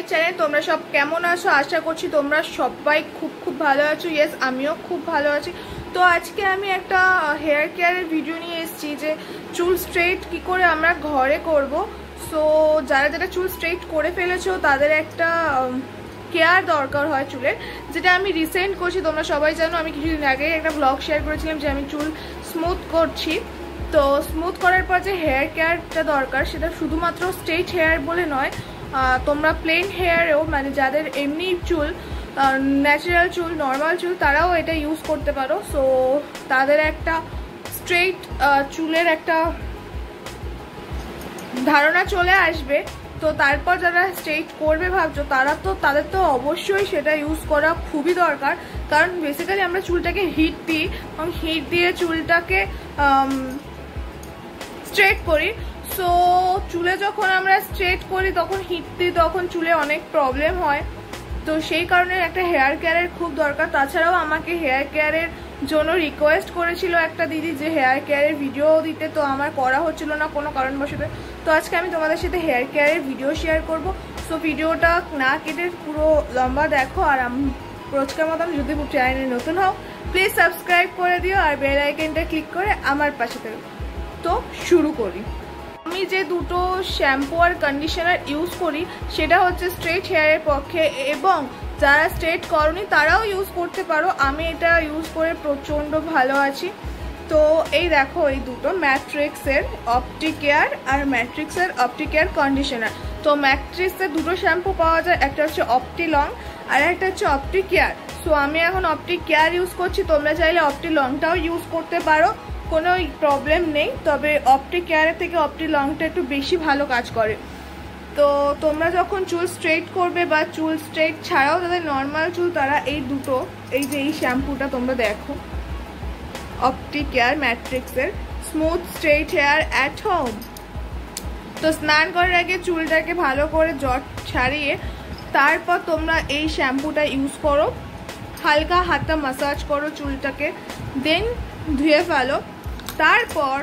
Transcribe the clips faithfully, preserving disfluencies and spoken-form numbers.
Channel. তোমরা সব কেমন আছো? আশা করছি তোমরা সবাই খুব খুব ভালো আছো। ইয়েস, আমিও খুব ভালো আছি। তো আজকে আমি একটা হেয়ার কেয়ারের ভিডিও নিয়ে এসেছি যে চুল স্ট্রেট কি করে আমরা ঘরে করব। সো যারা যারা চুল স্ট্রেট করে ফেলেছো তাদের একটা কেয়ার দরকার হয় চুলের, যেটা আমি রিসেন্ট করছি। তোমরা সবাই জানো আমি কিছুদিন আগে একটা ব্লগ শেয়ার করেছিলাম যে আমি চুল স্মুথ করছি। তো স্মুথ করার পর যে হেয়ার কেয়ারটা দরকার সেটা শুধুমাত্র স্ট্রেট হেয়ার বলে নয়, তোমরা প্লেন হেয়ারেও, মানে যাদের এমনি চুল ন্যাচারাল চুল, নর্মাল চুল, তারাও এটা ইউজ করতে পারো। সো তাদের একটা স্ট্রেট চুলের একটা ধারণা চলে আসবে। তো তারপর যারা স্ট্রেট করবে ভাবছো তারা তো তাদের তো অবশ্যই সেটা ইউজ করা খুবই দরকার, কারণ বেসিক্যালি আমরা চুলটাকে হিট দিই এবং হিট দিয়ে চুলটাকে স্ট্রেট করি। সো চুলে যখন আমরা স্ট্রেট করি তখন হিট দিই, তখন চুলে অনেক প্রবলেম হয়। তো সেই কারণে একটা হেয়ার কেয়ারের খুব দরকার। তাছাড়াও আমাকে হেয়ার কেয়ারের জন্য রিকোয়েস্ট করেছিল একটা দিদি যে হেয়ার কেয়ারের ভিডিও দিতে, তো আমার করা হচ্ছিল না কোনো কারণবশত। তো আজকে আমি তোমাদের সাথে হেয়ার কেয়ারের ভিডিও শেয়ার করব। সো ভিডিওটা না কেটে পুরো লম্বা দেখো। আর আমি রোজকার মতন যদি চ্যানেলে নতুন হও প্লিজ সাবস্ক্রাইব করে দিও আর বেল আইকনটা ক্লিক করে আমার পাশে থাকো। তো শুরু করি। আমি যে দুটো শ্যাম্পু আর কন্ডিশনার ইউজ করি সেটা হচ্ছে স্ট্রেট হেয়ারের পক্ষে, এবং যারা স্ট্রেট করনি তারাও ইউজ করতে পারো। আমি এটা ইউজ করে প্রচণ্ড ভালো আছি। তো এই দেখো, এই দুটো ম্যাট্রিক্সের অপটিকেয়ার আর ম্যাট্রিক্সের অপটিকেয়ার কন্ডিশনার। তো ম্যাট্রিক্সের দুটো শ্যাম্পু পাওয়া যায়, একটা হচ্ছে অপটিলং আর একটা হচ্ছে অপটিকেয়ার। সো আমি এখন অপটিকেয়ার ইউজ করছি, তোমরা চাইলে অপটিলংটাও ইউজ করতে পারো, কোনো প্রবলেম নেই। তবে অপটিকেয়ারের থেকে অপটিলংটা একটু বেশি ভালো কাজ করে। তো তোমরা যখন চুল স্ট্রেট করবে বা চুল স্ট্রেট ছাড়াও যাদের নর্মাল চুল, তারা এই দুটো, এই যে এই শ্যাম্পুটা তোমরা দেখো, অপটিকেয়ার ম্যাট্রিক্সের smooth straight hair at home. তো স্নান করার আগে চুলটাকে ভালো করে জট ছাড়িয়ে তারপর তোমরা এই শ্যাম্পুটা ইউজ করো, হালকা হাতে মাসাজ করো চুলটাকে, দেন ধুয়ে ফেলো। তারপর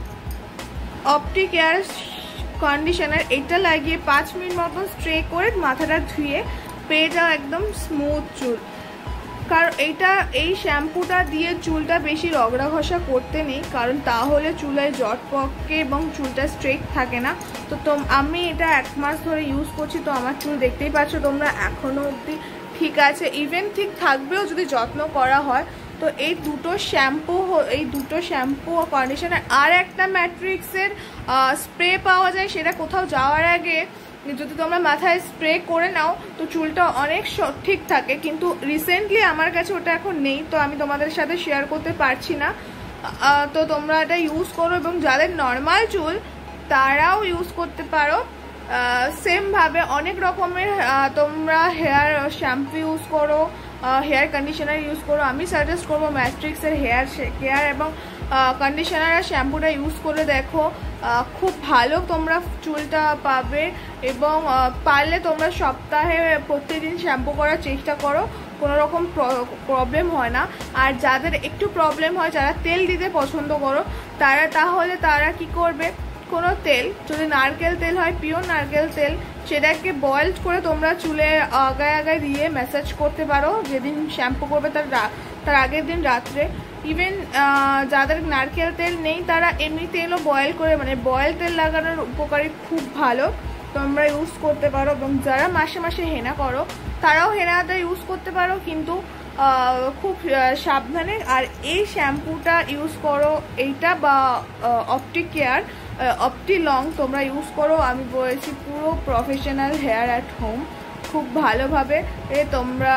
অপটিকেয়ার কন্ডিশনার এটা লাগিয়ে পাঁচ মিনিট মতন স্ট্রে করে মাথাটা ধুয়ে পেয়ে যাও একদম স্মুথ চুল। কারণ এইটা এই শ্যাম্পুটা দিয়ে চুলটা বেশি রগড়া ঘষা করতে নেই, কারণ তাহলে চুলের জট পকে এবং চুলটা স্ট্রেট থাকে না। তো তোম আমি এটা এক মাস ধরে ইউজ করছি, তো আমার চুল দেখতেই পাচ্ছ তোমরা এখনও অবধি ঠিক আছে, ইভেন ঠিক থাকবেও যদি যত্ন করা হয়। তো এই দুটো শ্যাম্পু এই দুটো শ্যাম্পু ও কন্ডিশনার আর একটা ম্যাট্রিক্সের স্প্রে পাওয়া যায়, সেটা কোথাও যাওয়ার আগে যদি তোমরা মাথায় স্প্রে করে নাও তো চুলটা অনেক ঠিক থাকে। কিন্তু রিসেন্টলি আমার কাছে ওটা এখন নেই, তো আমি তোমাদের সাথে শেয়ার করতে পারছি না। তো তোমরা এটা ইউজ করো, এবং যাদের নর্মাল চুল তারাও ইউজ করতে পারো। সেমভাবে অনেক রকমের তোমরা হেয়ার শ্যাম্পু ইউজ করো, হেয়ার কন্ডিশনার ইউজ করো। আমি সাজেস্ট করবো ম্যাট্রিক্সের হেয়ার কেয়ার এবং কন্ডিশনার আর শ্যাম্পুটা ইউজ করে দেখো, খুব ভালো তোমরা চুলটা পাবে। এবং পারলে তোমরা সপ্তাহে প্রত্যেকদিন শ্যাম্পু করার চেষ্টা করো, কোনো রকম প্রবলেম হয় না। আর যাদের একটু প্রবলেম হয়, যারা তেল দিতে পছন্দ করো, তারা তাহলে তারা কি করবে, কোনো তেল, যদি নারকেল তেল হয়, পিওর নারকেল তেল, সেটাকে বয়েল করে তোমরা চুলে আগায় আগায় দিয়ে ম্যাসাজ করতে পারো। যেদিন শ্যাম্পু করবে তার তার আগের দিন রাত্রে। ইভেন যাদের নারকেল তেল নেই তারা এমনি তেলও বয়েল করে, মানে বয়েল তেল লাগানোর উপকারী খুব ভালো, তোমরা ইউজ করতে পারো। এবং যারা মাসে মাসে হেনা করো তারাও হেনাটা ইউজ করতে পারো, কিন্তু খুব সাবধানে। আর এই শ্যাম্পুটা ইউজ করো, এইটা বা অপটিকেয়ার অপটিলং তোমরা ইউজ করো। আমি বলেছি পুরো প্রফেশনাল হেয়ার অ্যাট হোম, খুব ভালোভাবে তোমরা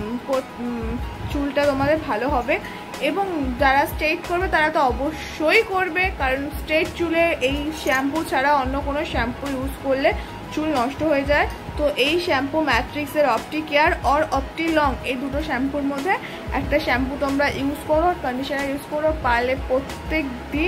চুলটা তোমাদের ভালো হবে। এবং যারা স্ট্রেট করবে তারা তো অবশ্যই করবে, কারণ স্ট্রেট চুলে এই শ্যাম্পু ছাড়া অন্য কোনো শ্যাম্পু ইউজ করলে চুল নষ্ট হয়ে যায়। তো এই শ্যাম্পু ম্যাট্রিক্সের অপটিকেয়ার অর অপটিলং, এই দুটো শ্যাম্পুর মধ্যে একটা শ্যাম্পু তোমরা ইউজ করো, কন্ডিশনার ইউজ করো। পারলে প্রত্যেক দিন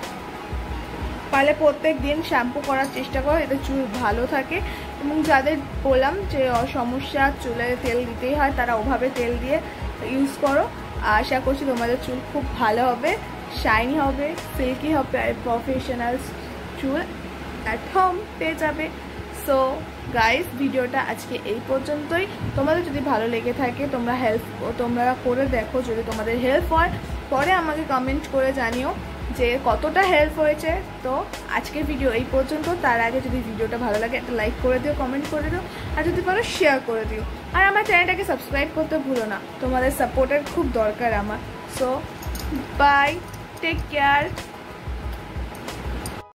পারলে প্রত্যেক দিন শ্যাম্পু করার চেষ্টা করো, এতে চুল ভালো থাকে। এবং যাদের বললাম যে সমস্যা চুলে তেল দিতেই হয়, তারা ওভাবে তেল দিয়ে ইউজ করো। আশা করছি তোমাদের চুল খুব ভালো হবে, শাইনি হবে, সিল্কি হবে, আর প্রফেশনাল চুল অ্যাট হোম পেয়ে যাবে। সো গাইস ভিডিওটা আজকে এই পর্যন্তই। তোমাদের যদি ভালো লেগে থাকে তোমরা হেল্প তোমরা করে দেখো, যদি তোমাদের হেল্প হয় পরে আমাকে কমেন্ট করে জানিও যে কতটা হেল্প হয়েছে। তো আজকের ভিডিও এই পর্যন্ত। তার আগে যদি ভিডিওটা ভালো লাগে একটা লাইক করে দিও, কমেন্ট করে দিও, আর যদি পারো শেয়ার করে দিও। আর আমার চ্যানেলটাকে সাবস্ক্রাইব করতে ভুলো না, তোমাদের সাপোর্টের খুব দরকার আমার। So bye, take care.